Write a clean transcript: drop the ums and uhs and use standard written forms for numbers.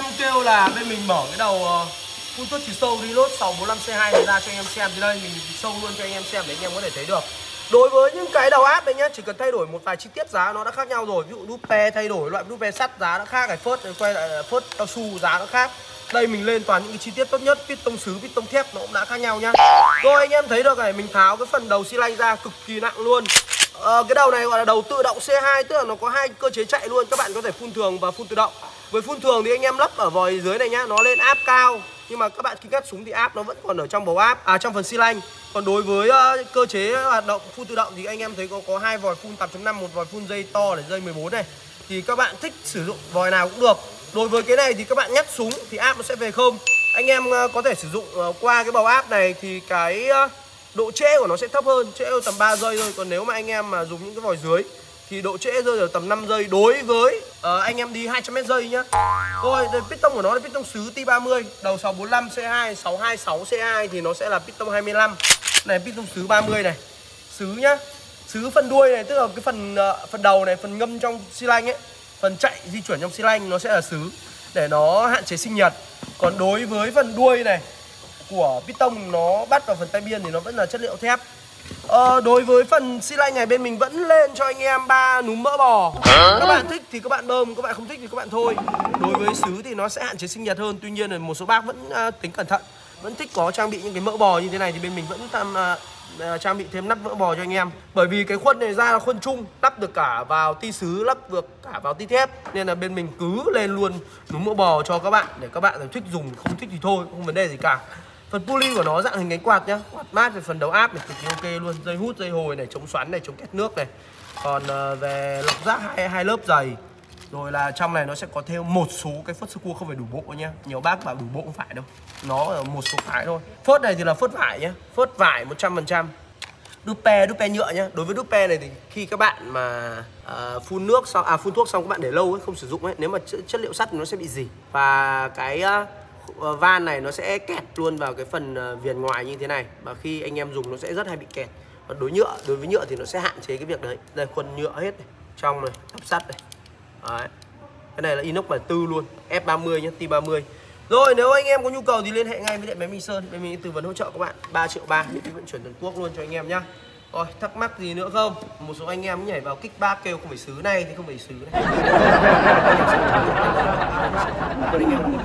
em kêu là bên mình mở cái đầu phun thuốc trừ sâu Reload 645C2 này ra cho anh em xem, thì đây mình sâu luôn cho anh em xem để anh em có thể thấy được. Đối với những cái đầu áp đấy nhá, chỉ cần thay đổi một vài chi tiết giá nó đã khác nhau rồi. Ví dụ dupe thay đổi loại dupe sắt giá nó khác, cái phớt quay lại phớt cao su giá nó khác. Đây mình lên toàn những cái chi tiết tốt nhất, piston sứ, piston thép nó cũng đã khác nhau nhá. Rồi anh em thấy được này, mình tháo cái phần đầu xi lanh ra cực kỳ nặng luôn. Cái đầu này gọi là đầu tự động C2, tức là nó có hai cơ chế chạy luôn. Các bạn có thể phun thường và phun tự động. Với phun thường thì anh em lắp ở vòi dưới này nhá, nó lên áp cao. Nhưng mà các bạn khi cắt súng thì áp nó vẫn còn ở trong bầu áp, trong phần xi lanh. Còn đối với cơ chế hoạt động phun tự động thì anh em thấy có hai vòi phun 8.5, một vòi phun dây to để dây 14 này. Thì các bạn thích sử dụng vòi nào cũng được. Đối với cái này thì các bạn nhắc súng thì áp nó sẽ về không. Anh em có thể sử dụng qua cái bầu áp này thì cái độ trễ của nó sẽ thấp hơn, trễ tầm 3 giây thôi. Còn nếu mà anh em mà dùng những cái vòi dưới thì độ trễ rơi ở tầm 5 giây đối với anh em đi 200m giây nhá. Rồi, piston của nó là piston sứ T30, đầu 645C2, 626C2 thì nó sẽ là piston 25. Này piston sứ 30 này. Sứ nhá. Sứ phần đuôi này, tức là cái phần đầu này, phần ngâm trong xi lanh ấy, phần chạy di chuyển trong xi lanh nó sẽ là sứ để nó hạn chế sinh nhật. Còn đối với phần đuôi này của piston nó bắt vào phần tay biên thì nó vẫn là chất liệu thép. Đối với phần xi lanh này bên mình vẫn lên cho anh em 3 núm mỡ bò. Các bạn thích thì các bạn bơm, các bạn không thích thì các bạn thôi. Đối với sứ thì nó sẽ hạn chế sinh nhật hơn. Tuy nhiên là một số bác vẫn tính cẩn thận, vẫn thích có trang bị những cái mỡ bò như thế này thì bên mình vẫn trang bị thêm nắp mỡ bò cho anh em. Bởi vì cái khuôn này ra là khuôn chung, lắp được cả vào ti sứ, lắp được cả vào ti thép, nên là bên mình cứ lên luôn núm mỡ bò cho các bạn để các bạn thích dùng, không thích thì thôi, không vấn đề gì cả. Phần pulley của nó dạng hình cánh quạt nhá, quạt mát. Về phần đầu áp này cực kỳ ok luôn, dây hút, dây hồi này, chống xoắn này, chống kẹt nước này. Còn về lọc rác hai lớp dày. Rồi là trong này nó sẽ có thêm một số cái phớt sơ cua không phải đủ bộ nhá. Nhiều bác bảo đủ bộ không phải đâu, nó ở một số cái thôi. Phớt này thì là phớt vải nhá, phớt vải 100%. Dupe nhựa nhá. Đối với dupe này thì khi các bạn mà phun nước xong, phun thuốc xong các bạn để lâu ấy, không sử dụng ấy, nếu mà chất liệu sắt thì nó sẽ bị rỉ. Và cái van này nó sẽ kẹt luôn vào cái phần viền ngoài như thế này, và khi anh em dùng nó sẽ rất hay bị kẹt. Còn đối với nhựa thì nó sẽ hạn chế cái việc đấy. Đây, khuôn nhựa hết này, trong này, áp sắt này. Đấy. Cái này là inox 74 luôn, F30 nhé, T30. Rồi nếu anh em có nhu cầu thì liên hệ ngay với điện máy Minh Sơn, bên mình tư vấn hỗ trợ các bạn 3,3 triệu, miễn phí vận chuyển toàn quốc luôn cho anh em nhá. Rồi, thắc mắc gì nữa không? Một số anh em nhảy vào kích bác kêu không phải sứ này thì không phải sứ này.